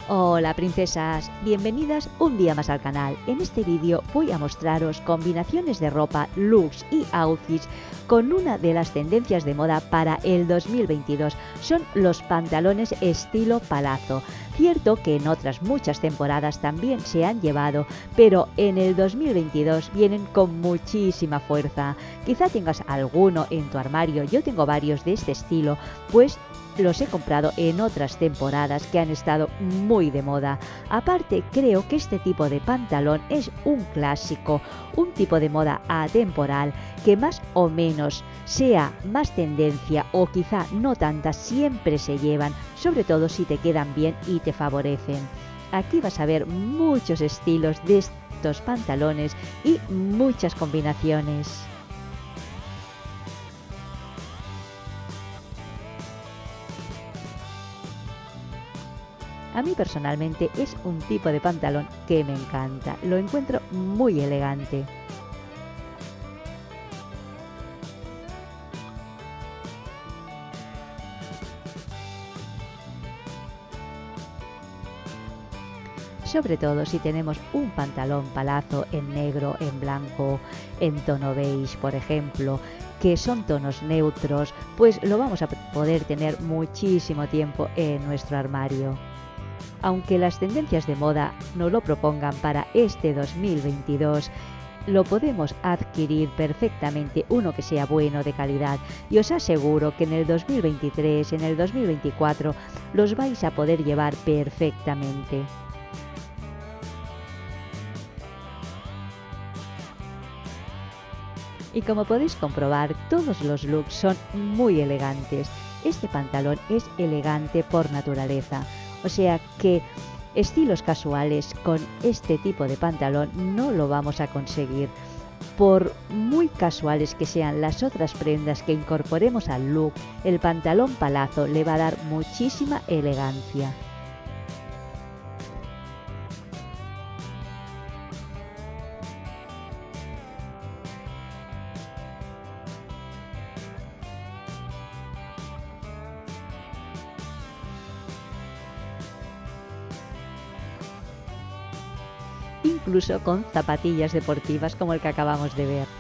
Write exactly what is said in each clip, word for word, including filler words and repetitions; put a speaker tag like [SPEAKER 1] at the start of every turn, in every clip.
[SPEAKER 1] Hola princesas, bienvenidas un día más al canal. En este vídeo voy a mostraros combinaciones de ropa, looks y outfits con una de las tendencias de moda para el dos mil veintidós. Son los pantalones estilo palazzo. Cierto que en otras muchas temporadas también se han llevado, pero en el dos mil veintidós vienen con muchísima fuerza. Quizá tengas alguno en tu armario, yo tengo varios de este estilo, pues los he comprado en otras temporadas que han estado muy de moda. Aparte, creo que este tipo de pantalón es un clásico, un tipo de moda atemporal que más o menos sea más tendencia o quizá no tanta, siempre se llevan, sobre todo si te quedan bien y te favorecen. Aquí vas a ver muchos estilos de estos pantalones y muchas combinaciones. A mí personalmente es un tipo de pantalón que me encanta, lo encuentro muy elegante. Sobre todo si tenemos un pantalón palazzo en negro, en blanco, en tono beige, por ejemplo, que son tonos neutros, pues lo vamos a poder tener muchísimo tiempo en nuestro armario. Aunque las tendencias de moda no lo propongan para este dos mil veintidós, lo podemos adquirir perfectamente uno que sea bueno, de calidad, y os aseguro que en el dos mil veintitrés, en el dos mil veinticuatro, los vais a poder llevar perfectamente. Y como podéis comprobar, todos los looks son muy elegantes. Este pantalón es elegante por naturaleza. O sea que estilos casuales con este tipo de pantalón no lo vamos a conseguir. Por muy casuales que sean las otras prendas que incorporemos al look, el pantalón palazzo le va a dar muchísima elegancia. Incluso con zapatillas deportivas como el que acabamos de ver.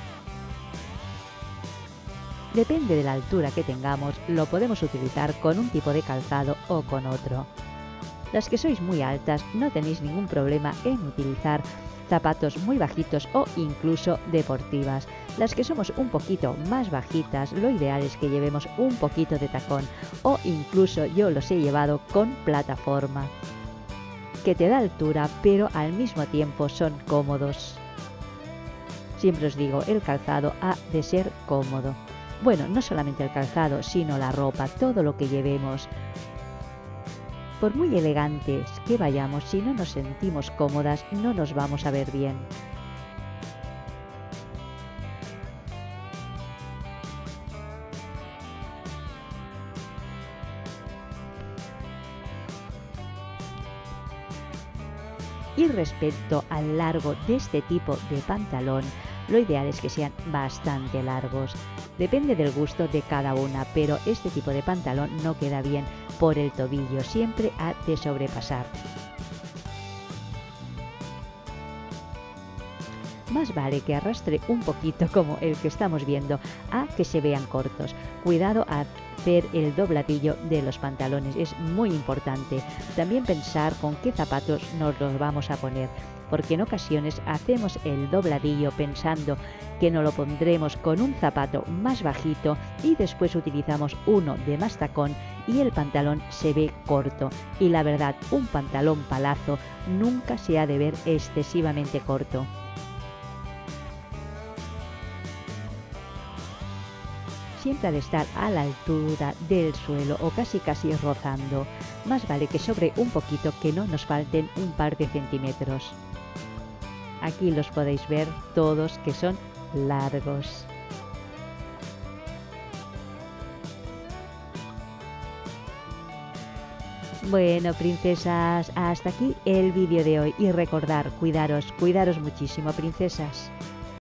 [SPEAKER 1] Depende de la altura que tengamos, lo podemos utilizar con un tipo de calzado o con otro. Las que sois muy altas no tenéis ningún problema en utilizar zapatos muy bajitos o incluso deportivas. Las que somos un poquito más bajitas, lo ideal es que llevemos un poquito de tacón o incluso yo los he llevado con plataforma, que te da altura pero al mismo tiempo son cómodos. Siempre os digo, el calzado ha de ser cómodo. Bueno, no solamente el calzado, sino la ropa, todo lo que llevemos. Por muy elegantes que vayamos, si no nos sentimos cómodas, no nos vamos a ver bien. Y respecto al largo de este tipo de pantalón, lo ideal es que sean bastante largos. Depende del gusto de cada una, pero este tipo de pantalón no queda bien por el tobillo, siempre ha de sobrepasar. Más vale que arrastre un poquito, como el que estamos viendo, a que se vean cortos. Cuidado a hacer el dobladillo de los pantalones, es muy importante. También pensar con qué zapatos nos los vamos a poner, porque en ocasiones hacemos el dobladillo pensando que nos lo pondremos con un zapato más bajito y después utilizamos uno de más tacón y el pantalón se ve corto. Y la verdad, un pantalón palazzo nunca se ha de ver excesivamente corto. Siempre ha de estar a la altura del suelo o casi casi rozando. Más vale que sobre un poquito, que no nos falten un par de centímetros. Aquí los podéis ver todos que son largos. Bueno, princesas, hasta aquí el vídeo de hoy y recordar, cuidaros, cuidaros muchísimo, princesas.